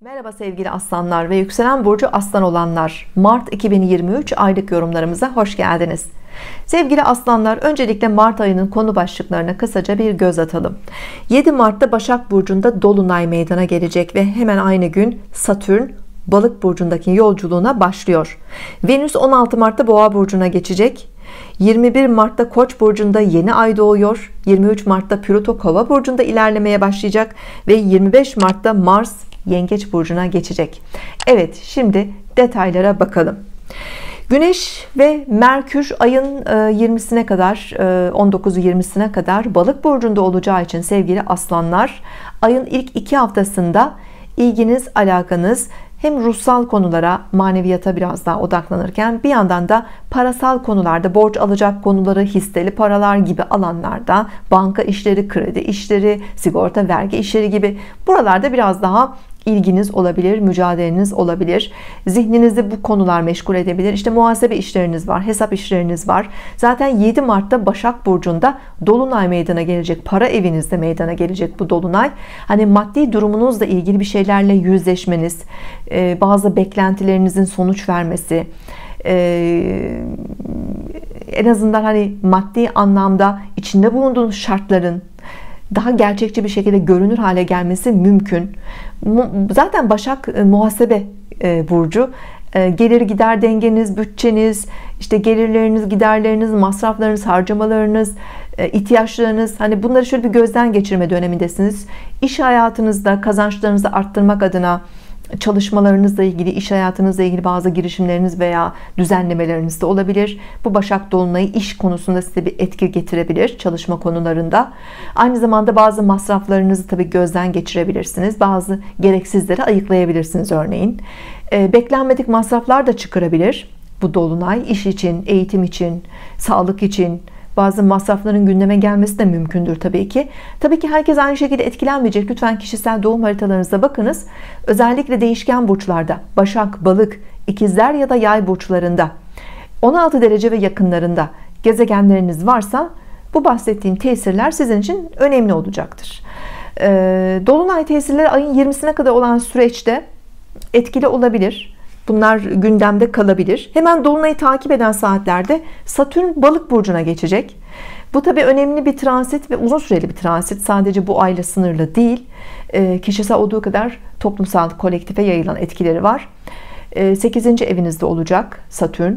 Merhaba sevgili aslanlar ve yükselen burcu aslan olanlar, Mart 2023 aylık yorumlarımıza hoş geldiniz. Sevgili aslanlar, öncelikle Mart ayının konu başlıklarına kısaca bir göz atalım. 7 Mart'ta Başak Burcu'nda Dolunay meydana gelecek ve hemen aynı gün Satürn Balık Burcu'ndaki yolculuğuna başlıyor. Venüs 16 Mart'ta Boğa Burcu'na geçecek. 21 Mart'ta Koç burcunda yeni ay doğuyor. 23 Mart'ta Plüto Kova burcunda ilerlemeye başlayacak ve 25 Mart'ta Mars Yengeç burcuna geçecek. Evet, şimdi detaylara bakalım. Güneş ve Merkür ayın 20'sine kadar 19'u 20'sine kadar Balık burcunda olacağı için sevgili aslanlar, ayın ilk 2 haftasında ilginiz, alakanız hem ruhsal konulara, maneviyata biraz daha odaklanırken bir yandan da parasal konularda, borç alacak konuları, hisseli paralar gibi alanlarda, banka işleri, kredi işleri, sigorta, vergi işleri gibi buralarda biraz daha ilginiz olabilir, mücadeleniz olabilir. Zihninizi bu konular meşgul edebilir. İşte muhasebe işleriniz var, hesap işleriniz var. Zaten 7 Mart'ta Başak Burcu'nda Dolunay meydana gelecek. Para evinizde meydana gelecek bu Dolunay. Hani maddi durumunuzla ilgili bir şeylerle yüzleşmeniz, bazı beklentilerinizin sonuç vermesi, en azından hani maddi anlamda içinde bulunduğunuz şartların daha gerçekçi bir şekilde görünür hale gelmesi mümkün. Zaten Başak muhasebe burcu. Gelir gider dengeniz, bütçeniz, işte gelirleriniz, giderleriniz, masraflarınız, harcamalarınız, ihtiyaçlarınız, hani bunları şöyle bir gözden geçirme dönemindesiniz. İş hayatınızda kazançlarınızı arttırmak adına çalışmalarınızla ilgili, iş hayatınızla ilgili bazı girişimleriniz veya düzenlemeleriniz de olabilir. Bu Başak Dolunay'ı iş konusunda size bir etki getirebilir, çalışma konularında. Aynı zamanda bazı masraflarınızı tabii gözden geçirebilirsiniz. Bazı gereksizleri ayıklayabilirsiniz örneğin. Beklenmedik masraflar da çıkarabilir bu Dolunay. İş için, eğitim için, sağlık için bazı masrafların gündeme gelmesi de mümkündür tabii ki. Tabii ki herkes aynı şekilde etkilenmeyecek. Lütfen kişisel doğum haritalarınıza bakınız. Özellikle değişken burçlarda, Başak, Balık, İkizler ya da Yay burçlarında 16 derece ve yakınlarında gezegenleriniz varsa bu bahsettiğim tesirler sizin için önemli olacaktır. Dolunay tesirleri ayın 20'sine kadar olan süreçte etkili olabilir. Bunlar gündemde kalabilir. Hemen Dolunay'ı takip eden saatlerde Satürn Balık burcuna geçecek. Bu tabii önemli bir transit ve uzun süreli bir transit. Sadece bu ayla sınırlı değil. Kişisel olduğu kadar toplumsal, kolektife yayılan etkileri var. 8. evinizde olacak Satürn.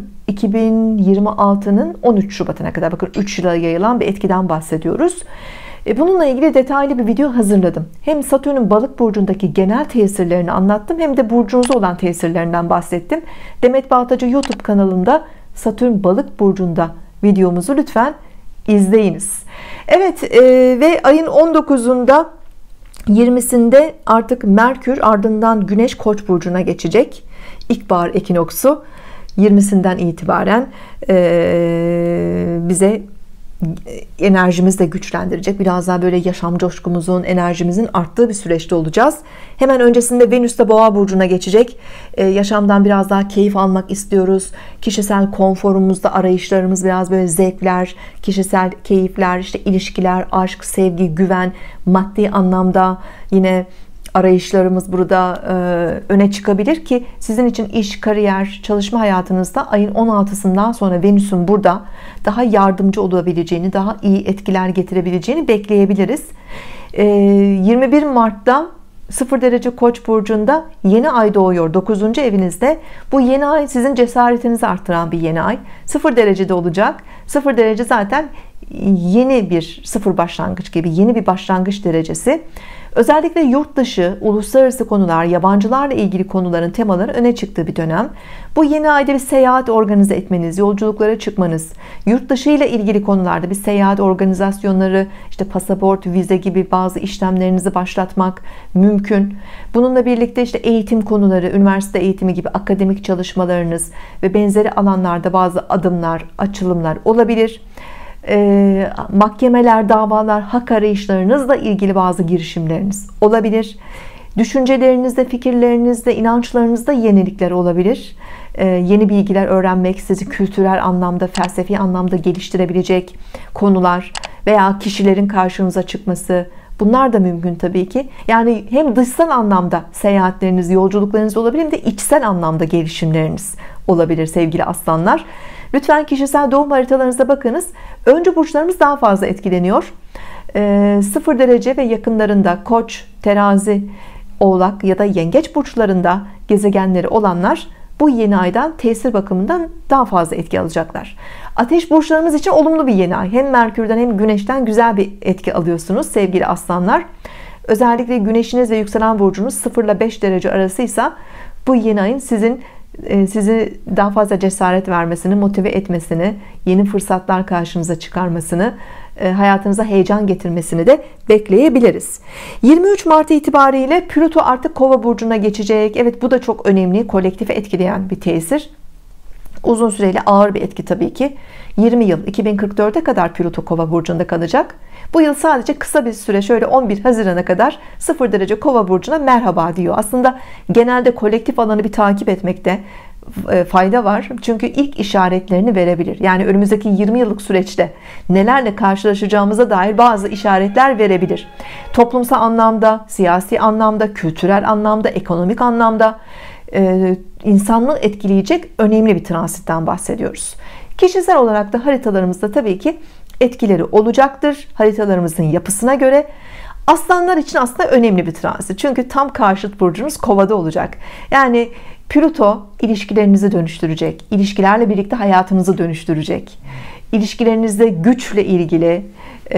2026'nın 13 Şubat'ına kadar, bakın 3 yıla yayılan bir etkiden bahsediyoruz. Bununla ilgili detaylı bir video hazırladım. Hem Satürn'ün Balık burcundaki genel tesirlerini anlattım, hem de burcunuza olan tesirlerinden bahsettim. Demet Baltacı YouTube kanalında Satürn Balık burcunda videomuzu lütfen izleyiniz. Evet, ve ayın 19'unda 20'sinde artık Merkür, ardından Güneş Koç burcuna geçecek. İlkbahar ekinoksu 20'sinden itibaren bize enerjimizi de güçlendirecek. Biraz daha böyle yaşam coşkumuzun, enerjimizin arttığı bir süreçte olacağız. Hemen öncesinde Venüs de Boğa burcuna geçecek. Yaşamdan biraz daha keyif almak istiyoruz. Kişisel konforumuzda arayışlarımız, biraz böyle zevkler, kişisel keyifler, işte ilişkiler, aşk, sevgi, güven, maddi anlamda yine arayışlarımız burada öne çıkabilir ki sizin için iş, kariyer, çalışma hayatınızda ayın 16'sından sonra Venüs'ün burada daha yardımcı olabileceğini, daha iyi etkiler getirebileceğini bekleyebiliriz. 21 Mart'ta 0 derece Koç burcunda yeni ay doğuyor 9. evinizde. Bu yeni ay sizin cesaretinizi arttıran bir yeni ay. 0 derecede olacak. 0 derece zaten yeni bir sıfır başlangıç gibi, yeni bir başlangıç derecesi. Özellikle yurt dışı, uluslararası konular, yabancılarla ilgili konuların temaları öne çıktığı bir dönem. Bu yeni ayda bir seyahat organize etmeniz, yolculuklara çıkmanız, yurt dışı ile ilgili konularda bir seyahat organizasyonları, işte pasaport, vize gibi bazı işlemlerinizi başlatmak mümkün. Bununla birlikte işte eğitim konuları, üniversite eğitimi gibi akademik çalışmalarınız ve benzeri alanlarda bazı adımlar, açılımlar olabilir. Mahkemeler, davalar, hak arayışlarınızla ilgili bazı girişimleriniz olabilir. Düşüncelerinizde, fikirlerinizde, inançlarınızda yenilikler olabilir. Yeni bilgiler öğrenmek sizi kültürel anlamda, felsefi anlamda geliştirebilecek konular veya kişilerin karşınıza çıkması, Bunlar da mümkün tabii ki. Yani hem dışsal anlamda seyahatleriniz, yolculuklarınız olabilir, hem de içsel anlamda gelişimleriniz olabilir sevgili aslanlar. Lütfen kişisel doğum haritalarınıza bakınız. Öncü burçlarımız daha fazla etkileniyor. 0 derece ve yakınlarında Koç, Terazi, Oğlak ya da Yengeç burçlarında gezegenleri olanlar bu yeni aydan tesir bakımından daha fazla etki alacaklar. Ateş burçlarımız için olumlu bir yeni ay. Hem Merkür'den hem Güneş'ten güzel bir etki alıyorsunuz sevgili aslanlar. Özellikle Güneşiniz ve yükselen burcunuz 0 ile 5 derece arasıysa bu yeni ayın sizi daha fazla cesaret vermesini, motive etmesini, yeni fırsatlar karşınıza çıkarmasını, hayatınıza heyecan getirmesini de bekleyebiliriz. 23 Mart itibariyle Plüto artık Kova burcuna geçecek. Evet, bu da çok önemli, kolektifi etkileyen bir tesir. Uzun süreli ağır bir etki tabii ki. 20 yıl 2044'e kadar Plüto Kova burcunda kalacak. Bu yıl sadece kısa bir süre, şöyle 11 Haziran'a kadar 0 derece Kova burcuna merhaba diyor. Aslında genelde kolektif alanı bir takip etmekte fayda var. Çünkü ilk işaretlerini verebilir. Yani önümüzdeki 20 yıllık süreçte nelerle karşılaşacağımıza dair bazı işaretler verebilir. Toplumsal anlamda, siyasi anlamda, kültürel anlamda, ekonomik anlamda insanlığı etkileyecek önemli bir transitten bahsediyoruz. Kişisel olarak da haritalarımızda tabii ki etkileri olacaktır. Haritalarımızın yapısına göre. Aslanlar için aslında önemli bir transit. Çünkü tam karşıt burcunuz Kova'da olacak. Yani Plüto ilişkilerinizi dönüştürecek. İlişkilerle birlikte hayatınızı dönüştürecek. İlişkilerinizde güçle ilgili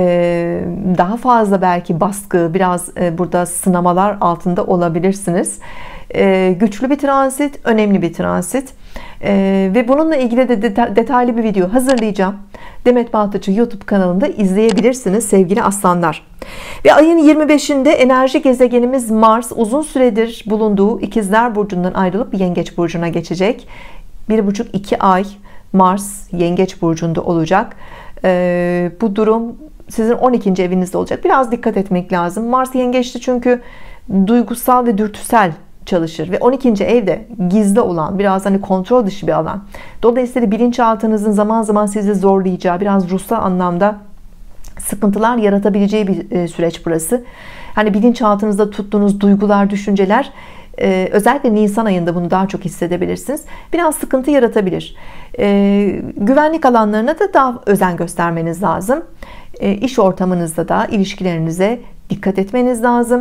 daha fazla belki baskı, biraz burada sınamalar altında olabilirsiniz. Güçlü bir transit, önemli bir transit. Ve bununla ilgili de detaylı bir video hazırlayacağım. Demet Baltaçı YouTube kanalında izleyebilirsiniz sevgili aslanlar. Ve ayın 25'inde enerji gezegenimiz Mars uzun süredir bulunduğu İkizler burcundan ayrılıp Yengeç burcuna geçecek. 1,5-2 ay Mars Yengeç burcunda olacak. Bu durum sizin 12. evinizde olacak. Biraz dikkat etmek lazım. Mars Yengeç'ti çünkü duygusal ve dürtüsel çalışır ve 12. evde gizli olan, biraz hani kontrol dışı bir alan. Dolayısıyla bilinçaltınızın zaman zaman sizi zorlayacağı, biraz ruhsal anlamda sıkıntılar yaratabileceği bir süreç burası. Hani bilinçaltınızda tuttuğunuz duygular, düşünceler, özellikle Nisan ayında bunu daha çok hissedebilirsiniz. Biraz sıkıntı yaratabilir. Güvenlik alanlarına da daha özen göstermeniz lazım. İş ortamınızda da ilişkilerinize dikkat etmeniz lazım.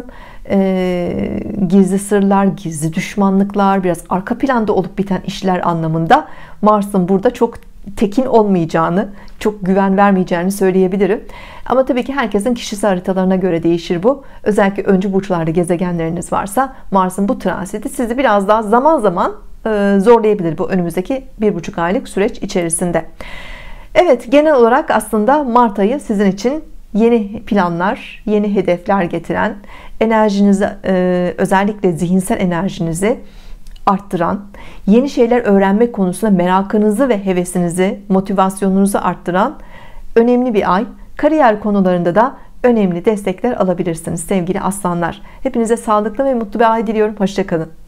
Gizli sırlar, gizli düşmanlıklar, biraz arka planda olup biten işler anlamında Mars'ın burada çok tekin olmayacağını, çok güven vermeyeceğini söyleyebilirim. Ama tabii ki herkesin kişisel haritalarına göre değişir bu. Özellikle öncü burçlarda gezegenleriniz varsa Mars'ın bu transiti sizi biraz daha zaman zaman zorlayabilir bu önümüzdeki 1,5 aylık süreç içerisinde. Evet, genel olarak aslında Mart ayı sizin için yeni planlar, yeni hedefler getiren, enerjinizi, özellikle zihinsel enerjinizi arttıran, yeni şeyler öğrenmek konusunda merakınızı ve hevesinizi, motivasyonunuzu arttıran önemli bir ay. Kariyer konularında da önemli destekler alabilirsiniz sevgili aslanlar. Hepinize sağlıklı ve mutlu bir ay diliyorum. Hoşça kalın.